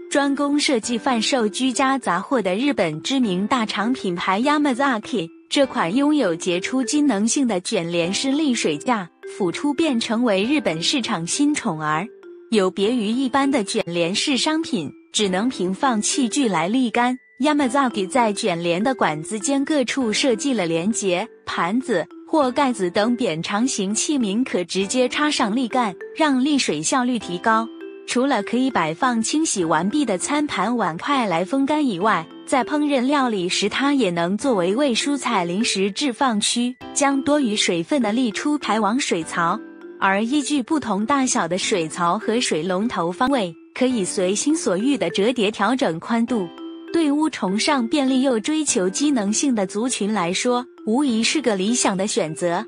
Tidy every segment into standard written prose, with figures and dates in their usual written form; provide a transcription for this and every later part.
专攻设计贩售居家杂货的日本知名大厂品牌 Yamazaki， 这款拥有杰出机能性的卷帘式沥水架，甫出便成为日本市场新宠儿。有别于一般的卷帘式商品，只能平放器具来沥干， Yamazaki 在卷帘的管子间各处设计了连结、盘子或盖子等扁长形器皿，可直接插上沥干，让沥水效率提高。除了可以摆放清洗完毕的餐盘碗筷来风干以外，在烹饪料理时它也能作为为蔬菜临时置放区，将多余水分的沥出排往水槽。而依据不同大小的水槽和水龙头方位，可以随心所欲的折叠调整宽度。对污崇尚便利又追求机能性的族群来说，无疑是个理想的选择。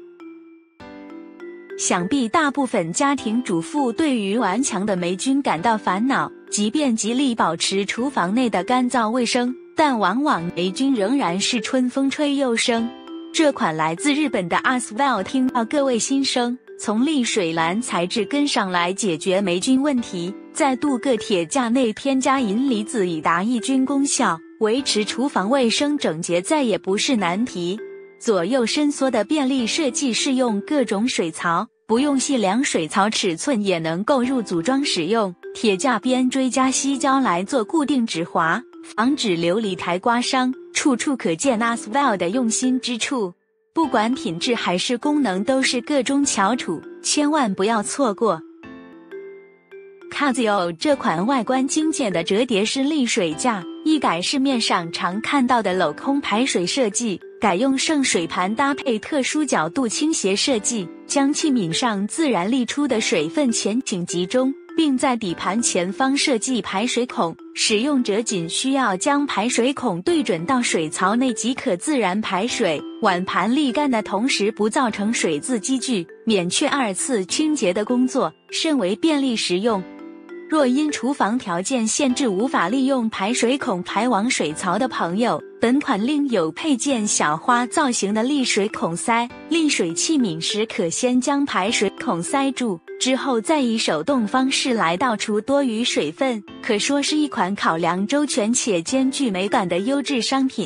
想必大部分家庭主妇对于顽强的霉菌感到烦恼，即便极力保持厨房内的干燥卫生，但往往霉菌仍然是春风吹又生。这款来自日本的 Aswell 听到各位心声，从沥水篮材质根上来解决霉菌问题，在镀铬铁架内添加银离子以达抑菌功效，维持厨房卫生整洁再也不是难题。左右伸缩的便利设计适用各种水槽，不用细量水槽尺寸也能够入组装使用。铁架边追加矽胶来做固定止滑，防止琉璃台刮伤，处处可见 Aswell 的用心之处。不管品质还是功能都是个中翘楚，千万不要错过。Casio 这款外观精简的折叠式沥水架，一改市面上常看到的镂空排水设计，改用盛水盘搭配特殊角度倾斜设计，将器皿上自然沥出的水分前倾集中，并在底盘前方设计排水孔，使用者仅需要将排水孔对准到水槽内即可自然排水，碗盘沥干的同时不造成水渍积聚，免却2次清洁的工作，甚为便利实用。若因厨房条件限制无法利用排水孔排往水槽的朋友，本款另有配件小花造型的沥水孔塞，沥水器皿时可先将排水孔塞住，之后再以手动方式来倒出多余水分，可说是一款考量周全且兼具美感的优质商品。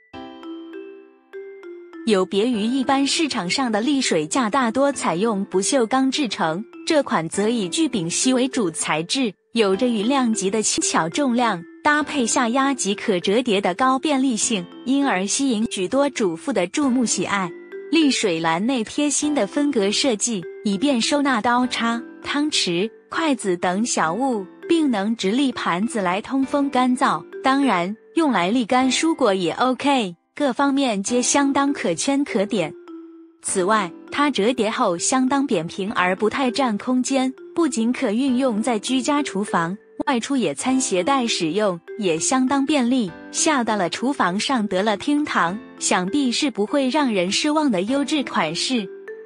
有别于一般市场上的沥水架大多采用不锈钢制成，这款则以聚丙烯为主材质，有着羽量级的轻巧重量，搭配下压及可折叠的高便利性，因而吸引许多主妇的注目喜爱。沥水篮内贴心的分隔设计，以便收纳刀叉、汤匙、筷子等小物，并能直立盘子来通风干燥，当然用来沥干蔬果也 OK， 各方面皆相当可圈可点。此外，它折叠后相当扁平而不太占空间，不仅可运用在居家厨房，外出野餐携带使用也相当便利，下到了厨房上得了厅堂，想必是不会让人失望的优质款式。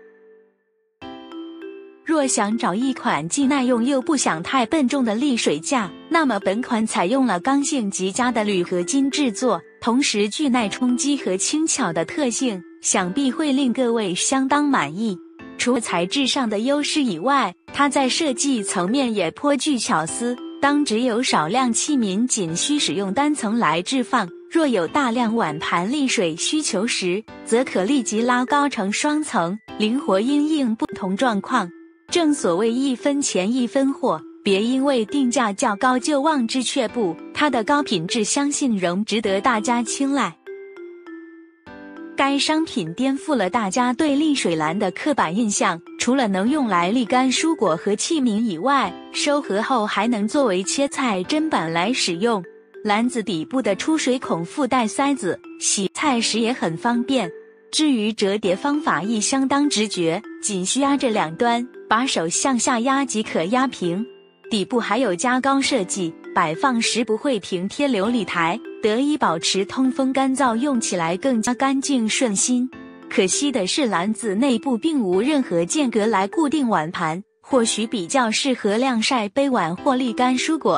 若想找一款既耐用又不想太笨重的沥水架，那么本款采用了刚性极佳的铝合金制作，同时具耐冲击和轻巧的特性，想必会令各位相当满意。除了材质上的优势以外，它在设计层面也颇具巧思。当只有少量器皿仅需使用单层来置放，若有大量碗盘沥水需求时，则可立即拉高成双层，灵活因应不同状况。正所谓一分钱一分货，别因为定价较高就望之却步，它的高品质相信仍值得大家青睐。该商品颠覆了大家对沥水篮的刻板印象，除了能用来沥干蔬果和器皿以外，收合后还能作为切菜砧板来使用。篮子底部的出水孔附带塞子，洗菜时也很方便。至于折叠方法亦相当直觉，仅需压着两端，把手向下压即可压平。底部还有加高设计，摆放时不会平贴琉璃台，得以保持通风干燥，用起来更加干净顺心。可惜的是篮子内部并无任何间隔来固定碗盘，或许比较适合晾晒杯碗或沥干蔬果。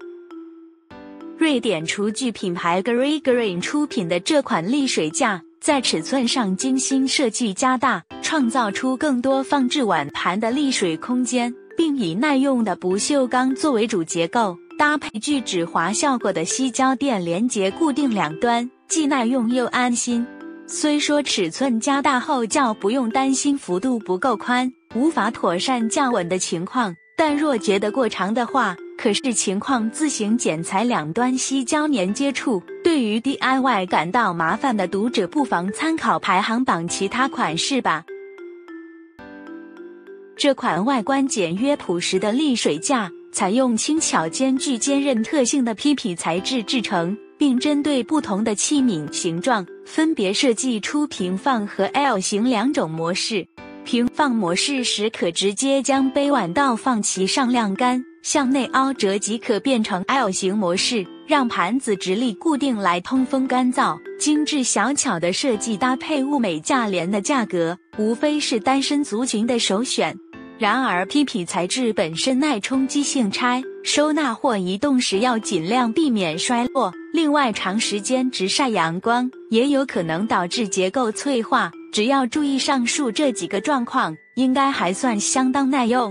瑞典厨具品牌 Green 出品的这款沥水架，在尺寸上精心设计加大，创造出更多放置碗盘的沥水空间，并以耐用的不锈钢作为主结构， 搭配具止滑效果的矽胶垫连接固定两端，既耐用又安心。虽说尺寸加大后较不用担心幅度不够宽，无法妥善降稳的情况，但若觉得过长的话，可视情况自行剪裁两端矽胶粘接处。对于 DIY 感到麻烦的读者，不妨参考排行榜其他款式吧。这款外观简约朴实的沥水架，采用轻巧兼具坚韧特性的 PP 材质制成，并针对不同的器皿形状，分别设计出平放和 L 型两种模式。平放模式时可直接将杯碗倒放其上晾干，向内凹折即可变成 L 型模式，让盘子直立固定来通风干燥。精致小巧的设计搭配物美价廉的价格，无非是单身族群的首选。然而 PP 材质本身耐冲击性差，收纳或移动时要尽量避免摔落。另外，长时间直晒阳光也有可能导致结构脆化，只要注意上述这几个状况，应该还算相当耐用。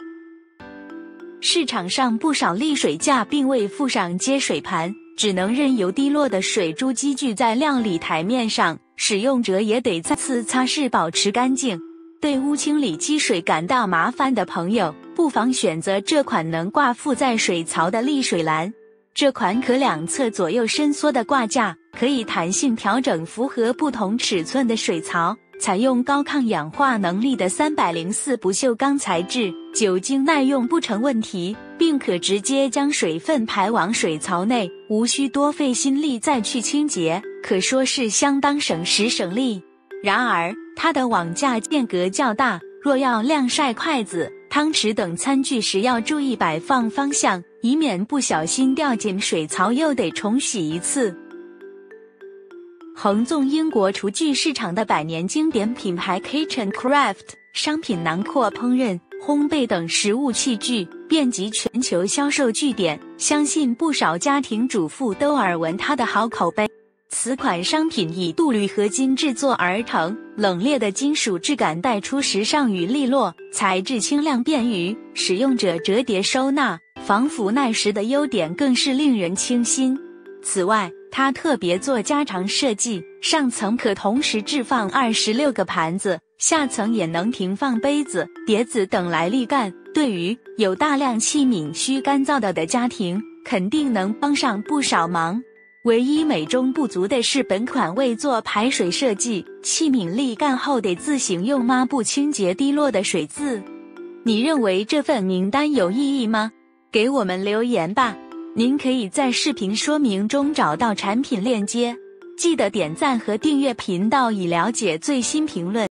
市场上不少沥水架并未附上接水盘，只能任由滴落的水珠积聚在料理台面上，使用者也得再次擦拭保持干净。对污清理积水感到麻烦的朋友，不妨选择这款能挂附在水槽的沥水篮。这款可两侧左右伸缩的挂架，可以弹性调整符合不同尺寸的水槽，采用高抗氧化能力的304不锈钢材质，久经耐用不成问题，并可直接将水分排往水槽内，无需多费心力再去清洁，可说是相当省时省力。然而，它的网架间隔较大，若要晾晒筷子、汤匙等餐具时要注意摆放方向，以免不小心掉进水槽又得重洗一次。横纵英国厨具市场的百年经典品牌 KitchenCraft 商品囊括烹饪、烘焙等食物器具，遍及全球销售据点，相信不少家庭主妇都耳闻它的好口碑。此款商品以镀铝合金制作而成，冷冽的金属质感带出时尚与利落，材质轻量便于使用者折叠收纳，防腐耐蚀的优点更是令人倾心。此外，它特别做加长设计，上层可同时置放26个盘子，下层也能停放杯子、碟子等来沥干，对于有大量器皿需干燥的家庭，肯定能帮上不少忙。唯一美中不足的是，本款未做排水设计，器皿沥干后得自行用抹布清洁滴落的水渍。你认为这份名单有意义吗？给我们留言吧。您可以在视频说明中找到产品链接，记得点赞和订阅频道以了解最新评论。